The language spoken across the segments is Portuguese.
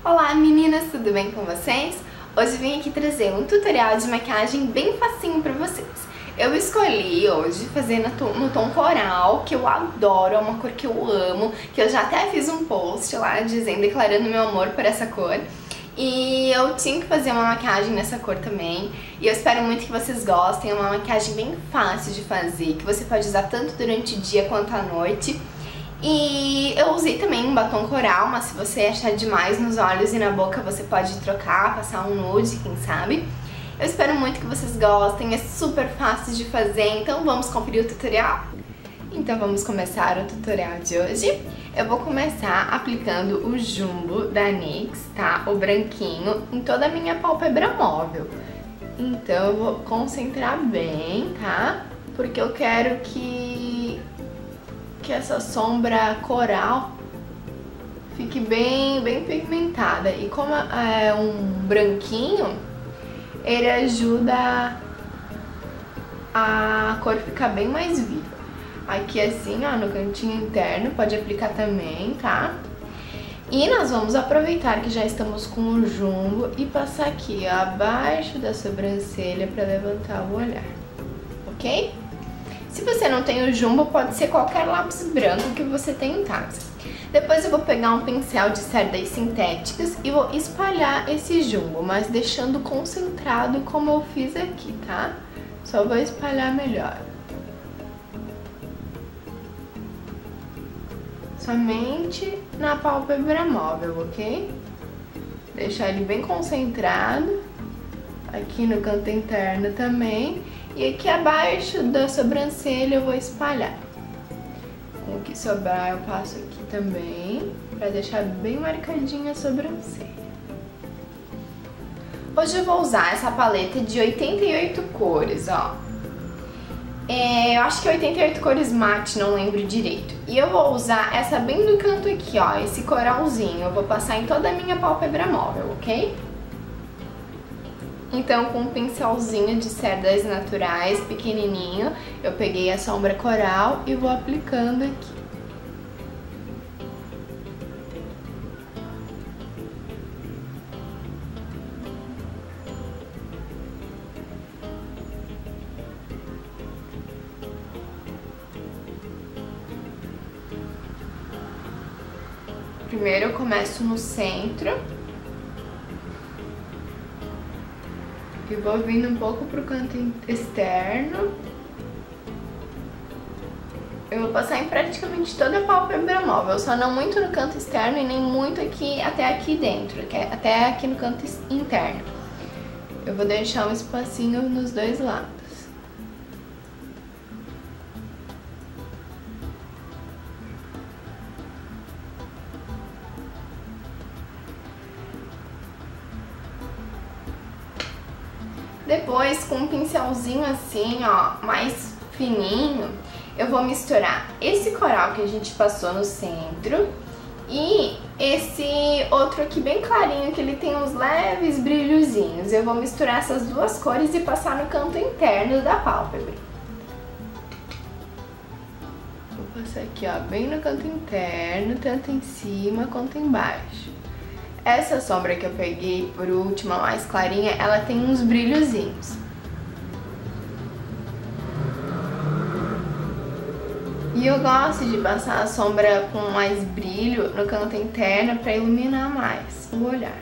Olá meninas, tudo bem com vocês? Hoje eu vim aqui trazer um tutorial de maquiagem bem facinho pra vocês. Eu escolhi hoje fazer no tom coral, que eu adoro, é uma cor que eu amo, que eu já até fiz um post lá declarando meu amor por essa cor. E eu tinha que fazer uma maquiagem nessa cor também, e eu espero muito que vocês gostem. É uma maquiagem bem fácil de fazer, que você pode usar tanto durante o dia quanto à noite. E eu usei também um batom coral, mas se você achar demais nos olhos e na boca você pode trocar, passar um nude, quem sabe. Eu espero muito que vocês gostem, é super fácil de fazer, então vamos conferir o tutorial? Então vamos começar o tutorial de hoje. Eu vou começar aplicando o Jumbo da NYX, tá? O branquinho, em toda a minha pálpebra móvel. Então eu vou concentrar bem, tá? Porque eu quero que essa sombra coral fique bem pigmentada. E como é um branquinho, ele ajuda a cor ficar bem mais viva. Aqui assim, ó, no cantinho interno, pode aplicar também, tá? E nós vamos aproveitar que já estamos com o jumbo e passar aqui, ó, abaixo da sobrancelha para levantar o olhar, ok? Se você não tem o jumbo, pode ser qualquer lápis branco que você tem em casa. Depois eu vou pegar um pincel de cerdas sintéticas e vou espalhar esse jumbo, mas deixando concentrado como eu fiz aqui, tá? Só vou espalhar melhor. Somente na pálpebra móvel, ok? Deixar ele bem concentrado. Aqui no canto interno também. E aqui abaixo da sobrancelha eu vou espalhar. Com o que sobrar eu passo aqui também, pra deixar bem marcadinha a sobrancelha. Hoje eu vou usar essa paleta de 88 cores, ó. Eu acho que é 88 cores mate, não lembro direito. E eu vou usar essa bem do canto aqui, ó, esse coralzinho. Eu vou passar em toda a minha pálpebra móvel, ok? Então, com um pincelzinho de cerdas naturais, pequenininho, eu peguei a sombra coral e vou aplicando aqui. Primeiro eu começo no centro. E vou vindo um pouco pro canto externo. Eu vou passar em praticamente toda a pálpebra móvel, só não muito no canto externo e nem muito aqui, até aqui dentro, até aqui no canto interno. Eu vou deixar um espacinho nos dois lados. Depois, com um pincelzinho assim, ó, mais fininho, eu vou misturar esse coral que a gente passou no centro e esse outro aqui bem clarinho, que ele tem uns leves brilhozinhos. Eu vou misturar essas duas cores e passar no canto interno da pálpebra. Vou passar aqui, ó, bem no canto interno, tanto em cima quanto embaixo. Essa sombra que eu peguei por última, mais clarinha, ela tem uns brilhozinhos. E eu gosto de passar a sombra com mais brilho no canto interno para iluminar mais o olhar.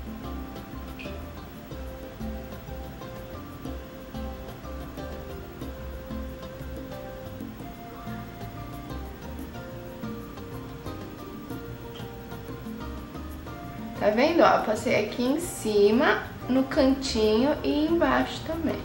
Tá vendo? Ó, eu passei aqui em cima, no cantinho e embaixo também.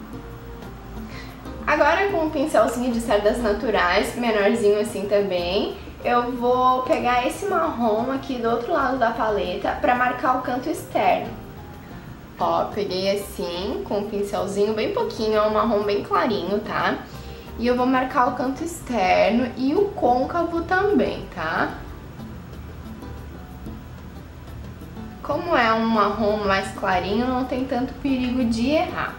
Agora, com um pincelzinho de cerdas naturais, menorzinho assim também, eu vou pegar esse marrom aqui do outro lado da paleta pra marcar o canto externo. Ó, peguei assim, com um pincelzinho bem pouquinho, é um marrom bem clarinho, tá? E eu vou marcar o canto externo e o côncavo também, tá? Como é um marrom mais clarinho, não tem tanto perigo de errar.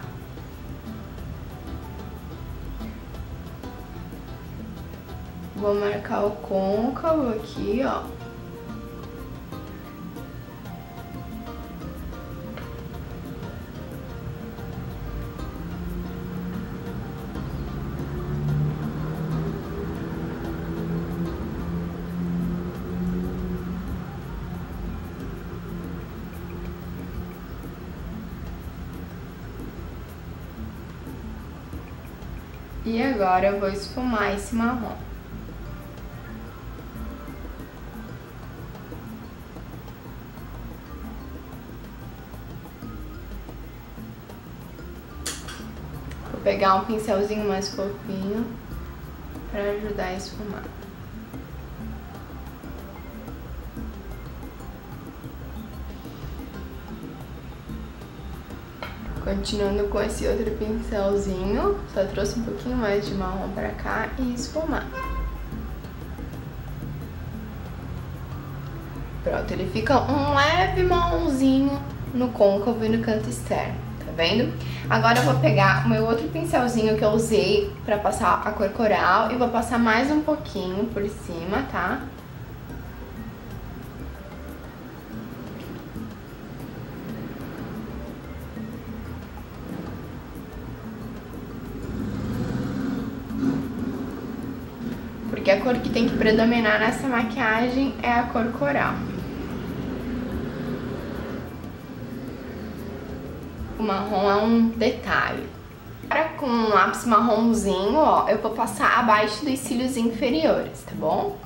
Vou marcar o côncavo aqui, ó. E agora eu vou esfumar esse marrom. Vou pegar um pincelzinho mais fofinho para ajudar a esfumar. Continuando com esse outro pincelzinho, só trouxe um pouquinho mais de marrom pra cá e esfumar. Pronto, ele fica um leve marronzinho no côncavo e no canto externo, tá vendo? Agora eu vou pegar o meu outro pincelzinho que eu usei pra passar a cor coral e vou passar mais um pouquinho por cima, tá? Porque a cor que tem que predominar nessa maquiagem é a cor coral. O marrom é um detalhe. Agora com um lápis marronzinho, ó, eu vou passar abaixo dos cílios inferiores, tá bom?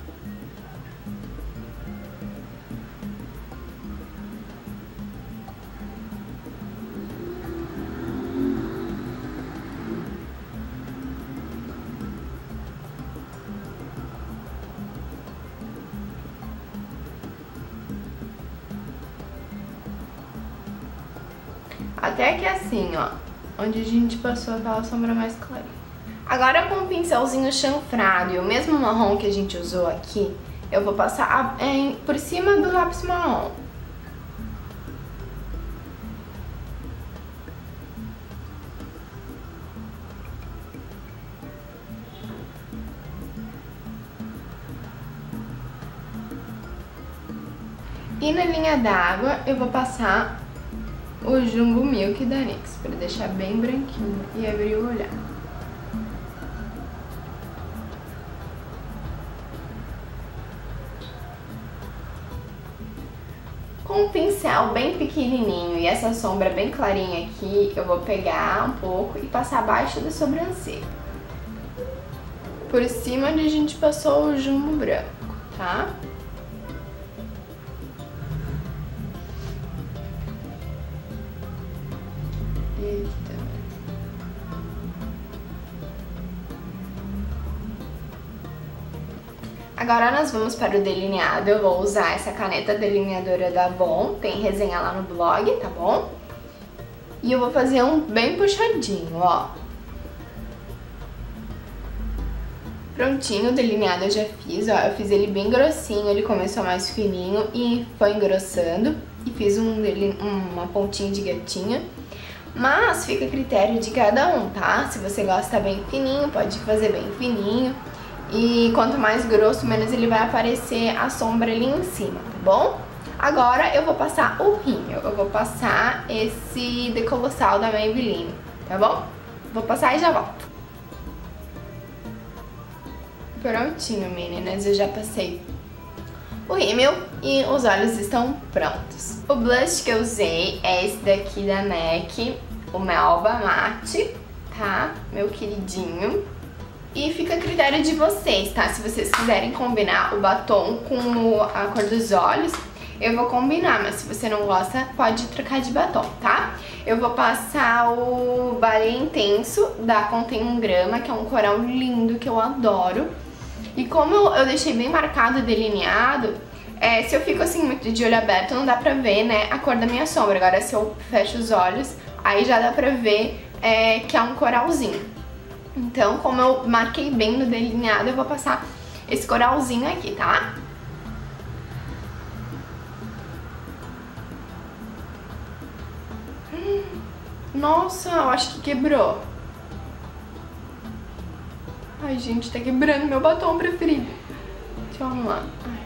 Até que assim, ó, onde a gente passou aquela sombra mais clarinha. Agora com o pincelzinho chanfrado e o mesmo marrom que a gente usou aqui, eu vou passar por cima do lápis marrom. E na linha d'água eu vou passar o Jumbo Milk da NYX, para deixar bem branquinho e abrir o olhar. Com um pincel bem pequenininho e essa sombra bem clarinha aqui, eu vou pegar um pouco e passar abaixo da sobrancelha. Por cima onde a gente passou o jumbo branco, tá? Agora nós vamos para o delineado. Eu vou usar essa caneta delineadora da Avon, tem resenha lá no blog, tá bom? E eu vou fazer um bem puxadinho, ó. Prontinho, o delineado eu já fiz, ó. Eu fiz ele bem grossinho, ele começou mais fininho e foi engrossando. E fiz uma pontinha de gatinha. Mas fica a critério de cada um, tá? Se você gosta bem fininho, pode fazer bem fininho. E quanto mais grosso, menos ele vai aparecer a sombra ali em cima, tá bom? Agora eu vou passar o rímel, eu vou passar esse Decolossal da Maybelline, tá bom? Vou passar e já volto. Prontinho, meninas, eu já passei o rímel e os olhos estão prontos. O blush que eu usei é esse daqui da MAC, o Melba Matte, tá? Meu queridinho. E fica a critério de vocês, tá? Se vocês quiserem combinar o batom com a cor dos olhos, eu vou combinar, mas se você não gosta, pode trocar de batom, tá? Eu vou passar o Balé Intenso da Contém 1 grama, que é um coral lindo, que eu adoro. E como eu deixei bem marcado o delineado, se eu fico assim muito de olho aberto, não dá pra ver, né, a cor da minha sombra. Agora se eu fecho os olhos, aí já dá pra ver que é um coralzinho. Então, como eu marquei bem no delineado, eu vou passar esse coralzinho aqui, tá? Nossa, eu acho que quebrou. Ai, gente, tá quebrando meu batom preferido. Deixa eu arrumar.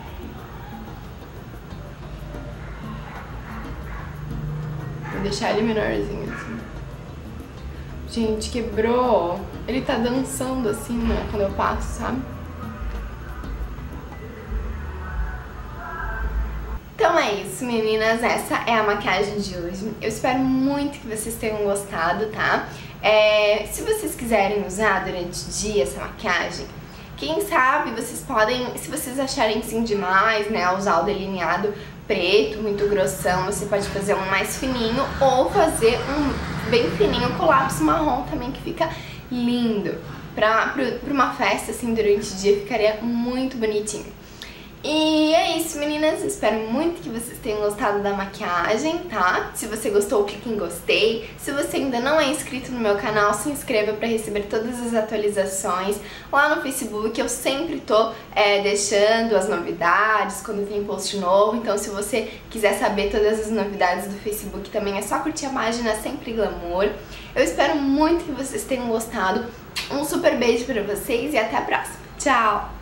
Vou deixar ele menorzinho assim. Gente, quebrou. Ele tá dançando assim, né, quando eu passo, sabe? Então é isso. isso, meninas, essa é a maquiagem de hoje. Eu espero muito que vocês tenham gostado, tá? Se vocês quiserem usar durante o dia essa maquiagem, quem sabe vocês podem, se vocês acharem sim demais, né, usar o delineado preto, muito grossão, você pode fazer um mais fininho ou fazer um bem fininho com lápis marrom também, que fica lindo. Pra uma festa, assim, durante o dia ficaria muito bonitinho. E é isso, meninas, espero muito que vocês tenham gostado da maquiagem, tá? Se você gostou, clique em gostei. Se você ainda não é inscrito no meu canal, se inscreva para receber todas as atualizações. Lá no Facebook eu sempre tô deixando as novidades, quando tem post novo. Então se você quiser saber todas as novidades do Facebook também, é só curtir a página Sempre Glamour. Eu espero muito que vocês tenham gostado. Um super beijo pra vocês e até a próxima. Tchau!